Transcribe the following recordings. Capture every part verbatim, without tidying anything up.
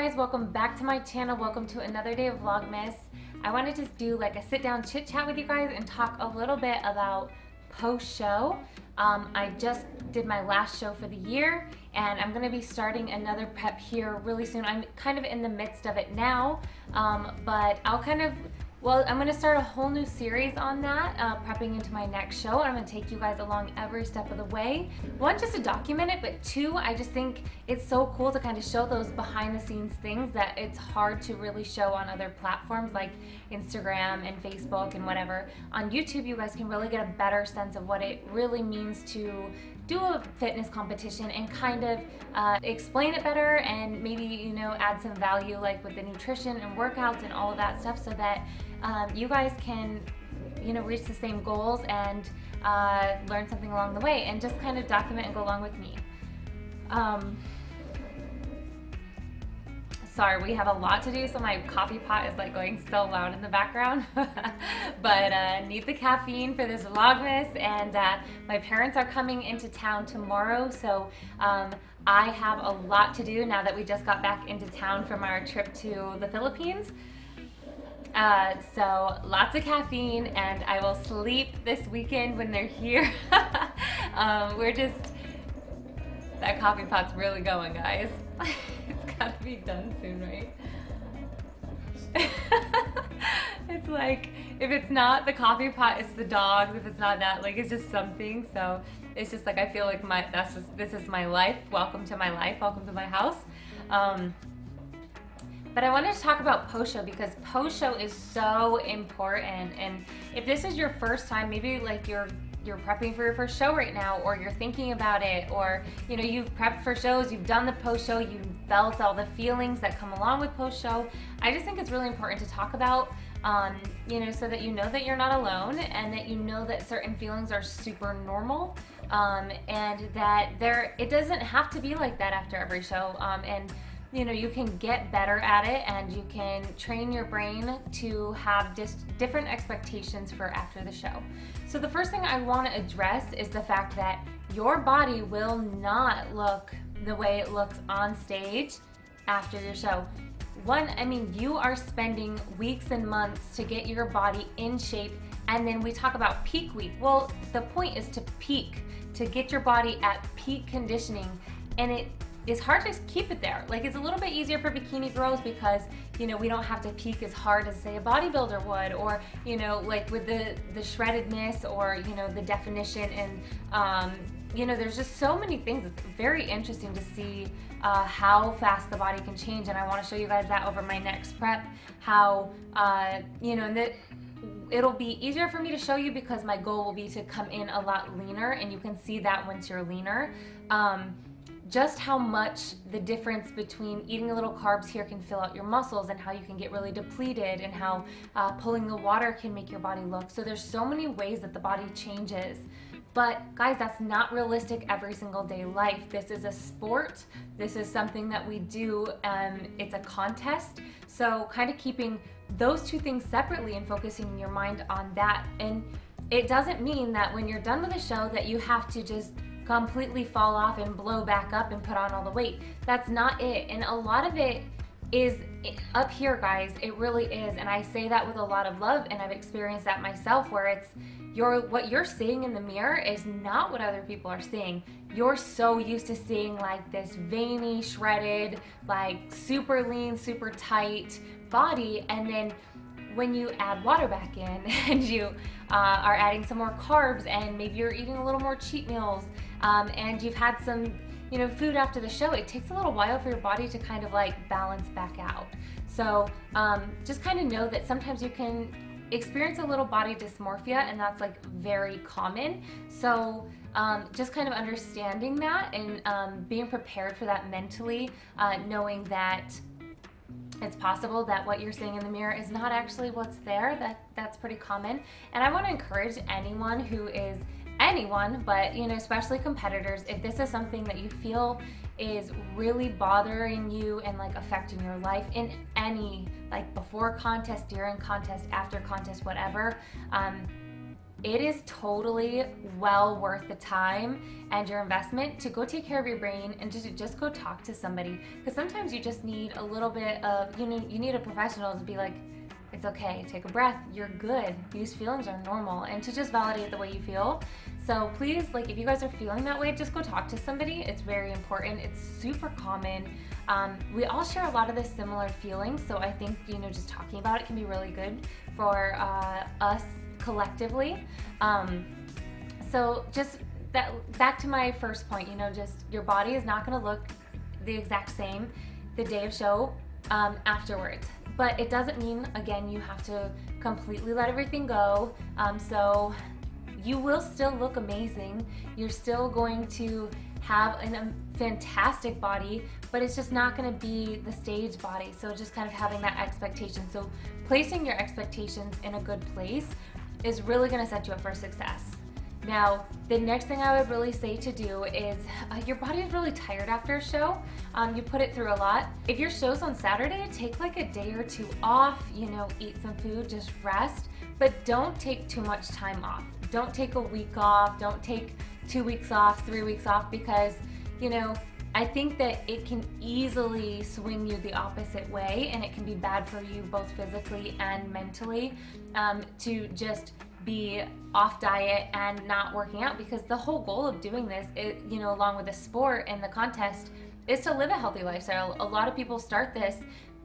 guys, welcome back to my channel. Welcome to another day of Vlogmas. I want to just do like a sit down chit chat with you guys and talk a little bit about post show. Um, I just did my last show for the year and I'm going to be starting another prep here really soon. I'm kind of in the midst of it now, um, but I'll kind of Well, I'm going to start a whole new series on that, uh, prepping into my next show. I'm going to take you guys along every step of the way. One, just to document it, but two, I just think it's so cool to kind of show those behind the scenes things that it's hard to really show on other platforms like Instagram and Facebook and whatever. On YouTube, you guys can really get a better sense of what it really means to do a fitness competition and kind of uh, explain it better and maybe, you know, add some value like with the nutrition and workouts and all of that stuff so that um, you guys can, you know, reach the same goals and uh, learn something along the way and just kind of document and go along with me. Um, Sorry, we have a lot to do, so my coffee pot is like going so loud in the background. But uh, need the caffeine for this Vlogmas, and uh, my parents are coming into town tomorrow, so um, I have a lot to do now that we just got back into town from our trip to the Philippines. Uh, so lots of caffeine, and I will sleep this weekend when they're here. um, we're just, that coffee pot's really going, guys. It's gotta be done soon, right? It's like, if it's not the coffee pot, it's the dogs. If it's not that, like, it's just something. So it's just like, I feel like my, that's just, this is my life. Welcome to my life. Welcome to my house. Um, But I wanted to talk about post show because post show is so important. And if this is your first time, maybe like you're you're prepping for your first show right now, or you're thinking about it, or you know, you've prepped for shows, you've done the post show, you've felt all the feelings that come along with post show. I just think it's really important to talk about, um, you know, so that you know that you're not alone and that you know that certain feelings are super normal, um, and that there, it doesn't have to be like that after every show. Um, and you know, you can get better at it and you can train your brain to have just different expectations for after the show. So the first thing I want to address is the fact that your body will not look the way it looks on stage after your show. One, I mean, you are spending weeks and months to get your body in shape, and then we talk about peak week. Well, the point is to peak, to get your body at peak conditioning, and it it's hard to keep it there. Like, it's a little bit easier for bikini girls because, you know, we don't have to peak as hard as say a bodybuilder would, or, you know, like with the, the shreddedness or, you know, the definition, and, um, you know, there's just so many things. It's very interesting to see uh, how fast the body can change, and I wanna show you guys that over my next prep, how, uh, you know, and that it'll be easier for me to show you because my goal will be to come in a lot leaner, and you can see that once you're leaner. Um, just how much the difference between eating a little carbs here can fill out your muscles, and how you can get really depleted, and how uh, pulling the water can make your body look. So there's so many ways that the body changes. But guys, that's not realistic every single day life. This is a sport. This is something that we do. Um, it's a contest. So kind of keeping those two things separately and focusing your mind on that. And it doesn't mean that when you're done with a show that you have to just completely fall off and blow back up and put on all the weight. That's not it. And a lot of it is up here, guys. It really is. And I say that with a lot of love, and I've experienced that myself, where it's your what you're seeing in the mirror is not what other people are seeing. You're so used to seeing like this veiny, shredded, like super lean, super tight body, and then when you add water back in and you uh, are adding some more carbs, and maybe you're eating a little more cheat meals, um, and you've had some, you know, food after the show, it takes a little while for your body to kind of like balance back out. So um, just kind of know that sometimes you can experience a little body dysmorphia, and that's like very common. So um, just kind of understanding that and um, being prepared for that mentally, uh, knowing that it's possible that what you're seeing in the mirror is not actually what's there. That that's pretty common. And I want to encourage anyone who is anyone, but you know, especially competitors, if this is something that you feel is really bothering you and like affecting your life in any, like before contest, during contest, after contest, whatever, um, it is totally well worth the time and your investment to go take care of your brain and just, just go talk to somebody. Because sometimes you just need a little bit of, you know, you need a professional to be like, it's okay, take a breath, you're good, these feelings are normal, and to just validate the way you feel. So please, like, if you guys are feeling that way, just go talk to somebody. It's very important. It's super common. Um, we all share a lot of the similar feelings, so I think, you know, just talking about it can be really good for uh, us collectively. Um, so just that, back to my first point, you know, just your body is not going to look the exact same the day of show um, afterwards. But it doesn't mean, again, you have to completely let everything go. Um, so you will still look amazing. You're still going to have an, a fantastic body, but it's just not going to be the stage body. So just kind of having that expectation. So placing your expectations in a good place is really going to set you up for success. Now, the next thing I would really say to do is, uh, your body is really tired after a show. Um, you put it through a lot. If your show's on Saturday, take like a day or two off, you know, eat some food, just rest, but don't take too much time off. Don't take a week off, don't take two weeks off, three weeks off, because, you know, I think that it can easily swing you the opposite way, and it can be bad for you both physically and mentally um, to just be off diet and not working out, because the whole goal of doing this, is, you know, along with the sport and the contest, is to live a healthy lifestyle. A lot of people start this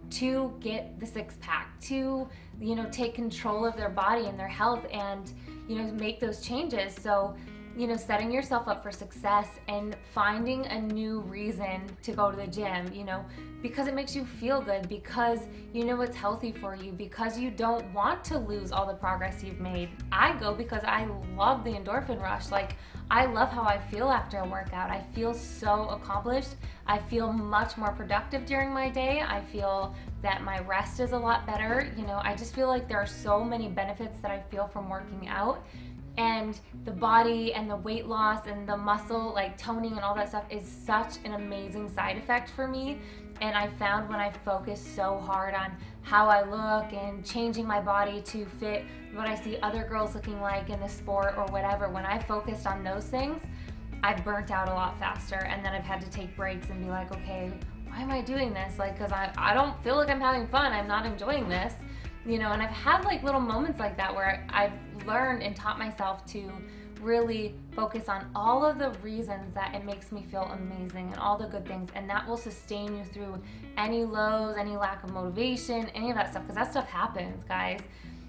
to get the six pack, to, you know, take control of their body and their health and, you know, make those changes. So, you know, setting yourself up for success and finding a new reason to go to the gym, you know, because it makes you feel good, because you know it's healthy for you, because you don't want to lose all the progress you've made. I go because I love the endorphin rush. Like, I love how I feel after a workout. I feel so accomplished. I feel much more productive during my day. I feel that my rest is a lot better. You know, I just feel like there are so many benefits that I feel from working out. And the body and the weight loss and the muscle, like toning and all that stuff, is such an amazing side effect for me. And I found when I focus so hard on how I look and changing my body to fit what I see other girls looking like in the sport or whatever, when I focused on those things, I've burnt out a lot faster. And then I've had to take breaks and be like, okay, why am I doing this? Like, because I, I don't feel like I'm having fun. I'm not enjoying this. You know, and I've had like little moments like that where I've learned and taught myself to really focus on all of the reasons that it makes me feel amazing and all the good things, and that will sustain you through any lows, any lack of motivation, any of that stuff, because that stuff happens, guys.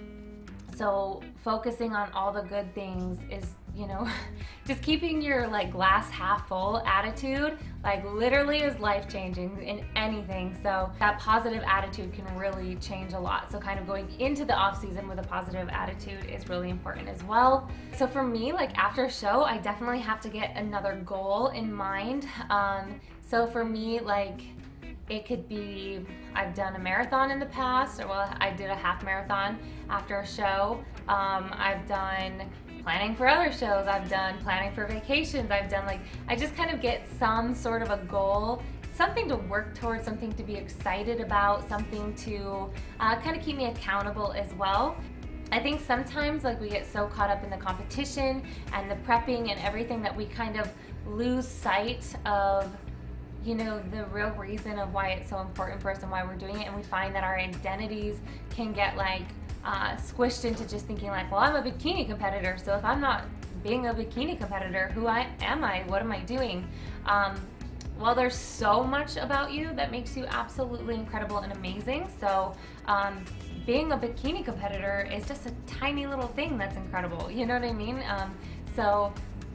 So focusing on all the good things is, you know, just keeping your like glass half full attitude, like literally is life changing in anything. So that positive attitude can really change a lot. So kind of going into the off season with a positive attitude is really important as well. So for me, like after a show, I definitely have to get another goal in mind. Um, so for me, like, it could be, I've done a marathon in the past, or well, I did a half marathon after a show. Um, I've done planning for other shows. I've done planning for vacations. I've done like, I just kind of get some sort of a goal, something to work towards, something to be excited about, something to uh, kind of keep me accountable as well. I think sometimes like we get so caught up in the competition and the prepping and everything that we kind of lose sight of, you know, the real reason of why it's so important for us and why we're doing it. And we find that our identities can get like uh, squished into just thinking like, well, I'm a bikini competitor, so if I'm not being a bikini competitor, who I am I? What am I doing? Um, well, there's so much about you that makes you absolutely incredible and amazing. So um, being a bikini competitor is just a tiny little thing that's incredible. You know what I mean? Um, so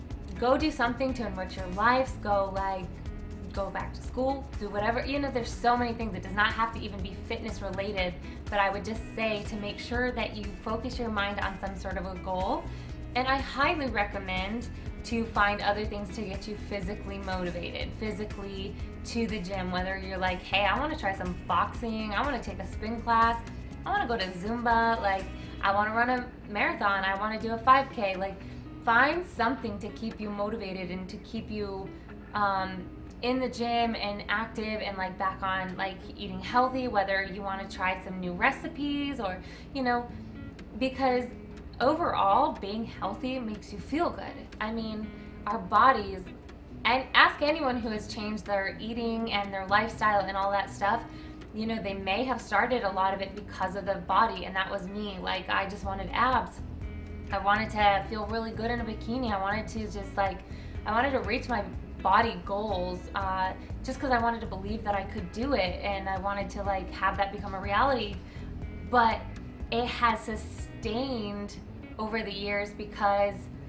go do something to enrich your lives. Go like, go back to school, do whatever, you know, there's so many things. It does not have to even be fitness related, but I would just say to make sure that you focus your mind on some sort of a goal. And I highly recommend to find other things to get you physically motivated, physically to the gym, whether you're like, hey, I want to try some boxing, I want to take a spin class, I want to go to Zumba, like I want to run a marathon, I want to do a five K, like find something to keep you motivated and to keep you um, in the gym and active and like back on like eating healthy, whether you want to try some new recipes or, you know, because overall, being healthy makes you feel good. I mean, our bodies, and ask anyone who has changed their eating and their lifestyle and all that stuff, you know, they may have started a lot of it because of the body, and that was me. Like, I just wanted abs. I wanted to feel really good in a bikini. I wanted to just like, I wanted to reach my body goals uh, just because I wanted to believe that I could do it, and I wanted to like have that become a reality. But it has sustained over the years because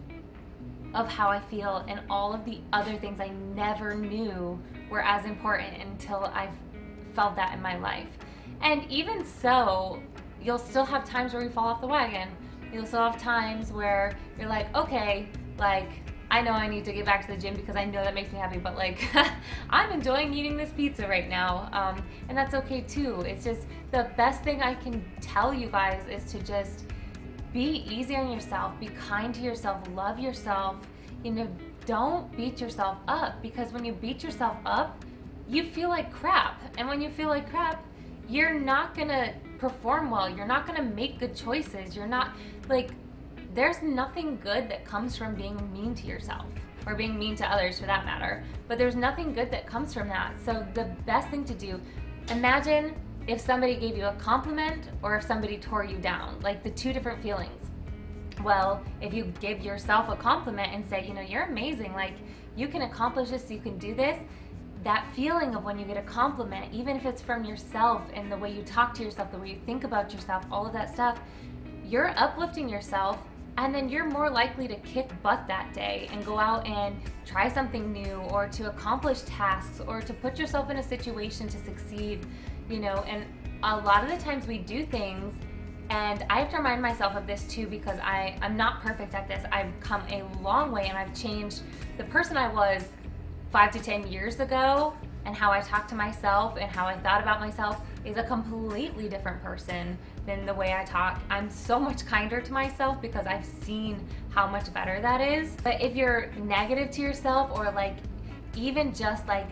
of how I feel, and all of the other things I never knew were as important until I felt that in my life. And even so, you'll still have times where you fall off the wagon. You'll still have times where you're like, okay, like, I know I need to get back to the gym because I know that makes me happy, but like, I'm enjoying eating this pizza right now. Um, and that's okay too. It's just, the best thing I can tell you guys is to just be easy on yourself, be kind to yourself, love yourself, you know, don't beat yourself up, because when you beat yourself up, you feel like crap. And when you feel like crap, you're not gonna perform well. You're not gonna make good choices. You're not, like, there's nothing good that comes from being mean to yourself, or being mean to others for that matter, but there's nothing good that comes from that. So the best thing to do, imagine if somebody gave you a compliment or if somebody tore you down, like the two different feelings. Well, if you give yourself a compliment and say, you know, you're amazing, like you can accomplish this, you can do this, that feeling of when you get a compliment, even if it's from yourself and the way you talk to yourself, the way you think about yourself, all of that stuff, you're uplifting yourself, and then you're more likely to kick butt that day and go out and try something new, or to accomplish tasks, or to put yourself in a situation to succeed, you know. And a lot of the times we do things, and I have to remind myself of this too, because I, I'm not perfect at this. I've come a long way, and I've changed. The person I was five to ten years ago, and how I talk to myself and how I thought about myself, is a completely different person than the way I talk. I'm so much kinder to myself because I've seen how much better that is. But if you're negative to yourself, or like even just like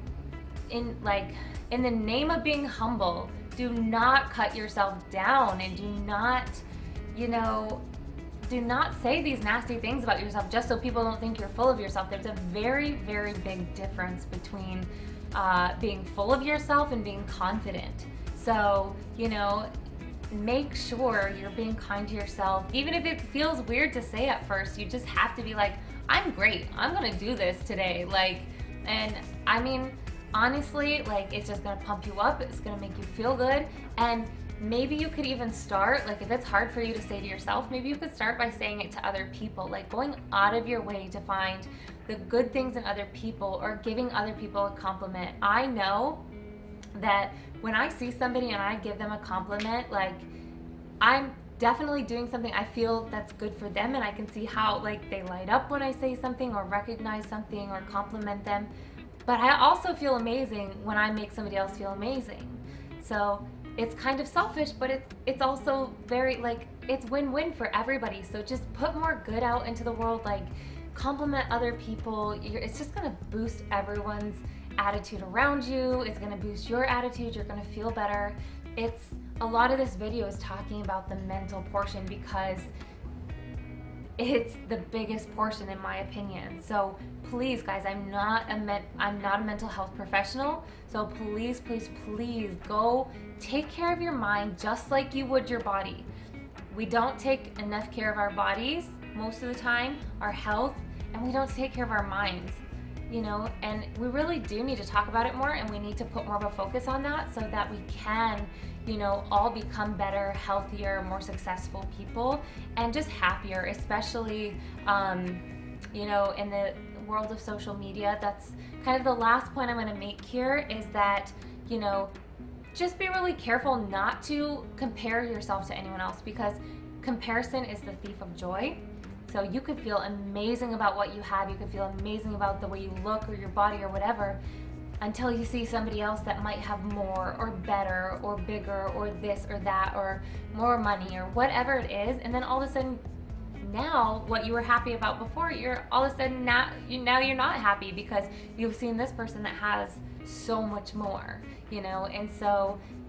in like in the name of being humble, do not cut yourself down, and do not, you know, do not say these nasty things about yourself just so people don't think you're full of yourself. There's a very, very big difference between uh, being full of yourself and being confident. So, you know, make sure you're being kind to yourself. Even if it feels weird to say at first, you just have to be like, I'm great, I'm gonna do this today. Like, and I mean, honestly, like, it's just gonna pump you up, it's gonna make you feel good. And maybe you could even start, like if it's hard for you to say to yourself, maybe you could start by saying it to other people, like going out of your way to find the good things in other people, or giving other people a compliment. I know that when I see somebody and I give them a compliment, like I'm definitely doing something I feel that's good for them, and I can see how like they light up when I say something or recognize something or compliment them. But I also feel amazing when I make somebody else feel amazing. So it's kind of selfish, but it's it's also very, like, it's win-win for everybody. So just put more good out into the world, like compliment other people. You're, it's just gonna boost everyone's attitude around you. It's gonna boost your attitude. You're gonna feel better. It's a lot of this video is talking about the mental portion because it's the biggest portion in my opinion. So please guys, I'm not a men I'm not a mental health professional, so please please please go take care of your mind just like you would your body. We don't take enough care of our bodies most of the time, our health, and we don't take care of our minds, you know, and we really do need to talk about it more, and we need to put more of a focus on that so that we can, you know, all become better, healthier, more successful people, and just happier, especially, um, you know, in the world of social media. That's kind of the last point I'm going to make here, is that, you know, just be really careful not to compare yourself to anyone else, because comparison is the thief of joy. So you could feel amazing about what you have, you could feel amazing about the way you look or your body or whatever, until you see somebody else that might have more or better or bigger or this or that or more money or whatever it is, and then all of a sudden now what you were happy about before, you're all of a sudden now, you, now you're not happy because you've seen this person that has so much more, you know. And so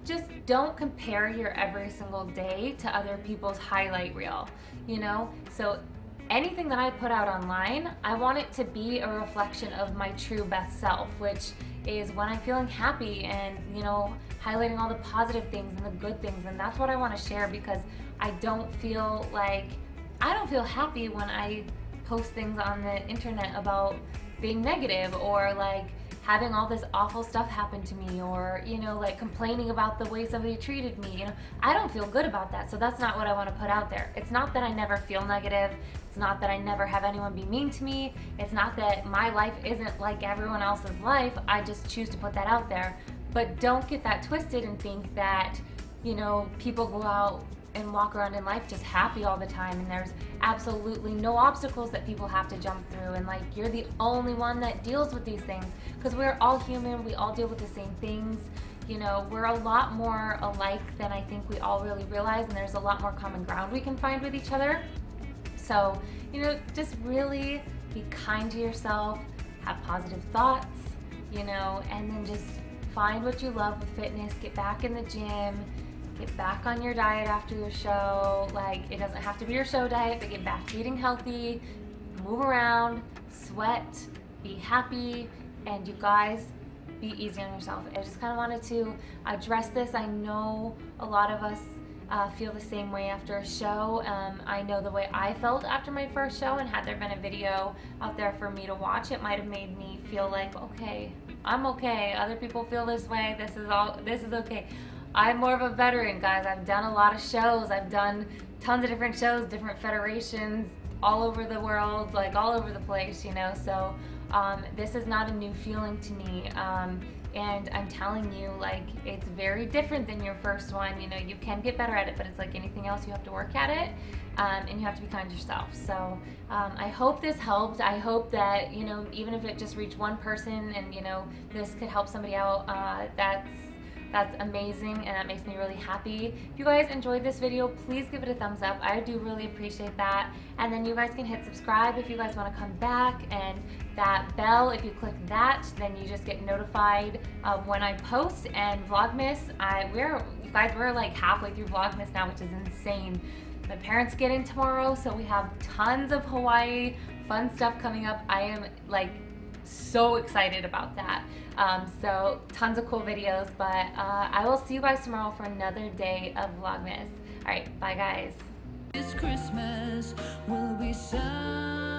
just don't compare your every single day to other people's highlight reel, you know? So anything that I put out online, I want it to be a reflection of my true best self, which is when I'm feeling happy and, you know, highlighting all the positive things and the good things. And that's what I want to share, because I don't feel like, I don't feel happy when I post things on the internet about being negative, or like having all this awful stuff happen to me, or, you know, like complaining about the way somebody treated me. You know, I don't feel good about that, so that's not what I want to put out there. It's not that I never feel negative. It's not that I never have anyone be mean to me. It's not that my life isn't like everyone else's life. I just choose to put that out there. But don't get that twisted and think that, you know, people go out and walk around in life just happy all the time, and there's absolutely no obstacles that people have to jump through, and like you're the only one that deals with these things, because we're all human. We all deal with the same things. You know, we're a lot more alike than I think we all really realize, and there's a lot more common ground we can find with each other. So, you know, just really be kind to yourself, have positive thoughts, you know, and then just find what you love with fitness. Get back in the gym, get back on your diet after your show. Like, it doesn't have to be your show diet, but get back to eating healthy, move around, sweat, be happy, and you guys, be easy on yourself. I just kind of wanted to address this. I know a lot of us uh, feel the same way after a show. Um, I know the way I felt after my first show, and had there been a video out there for me to watch, it might have made me feel like, okay, I'm okay. Other people feel this way. This is all, this is okay. I'm more of a veteran, guys. I've done a lot of shows. I've done tons of different shows, different federations, all over the world, like all over the place, you know? So um, this is not a new feeling to me. Um, and I'm telling you, like, it's very different than your first one. You know, you can get better at it, but it's like anything else, you have to work at it. Um, and you have to be kind to yourself. So um, I hope this helped. I hope that, you know, even if it just reached one person and, you know, this could help somebody out, uh, that's That's amazing, and that makes me really happy. If you guys enjoyed this video, please give it a thumbs up. I do really appreciate that. And then you guys can hit subscribe if you guys want to come back, and that bell, if you click that, then you just get notified uh, when I post. And Vlogmas, I we're you guys we're like halfway through Vlogmas now, which is insane. My parents get in tomorrow, so we have tons of Hawaii fun stuff coming up. I am like so excited about that. Um, so tons of cool videos, but uh, I will see you guys tomorrow for another day of Vlogmas. All right, bye guys. This Christmas will be sun.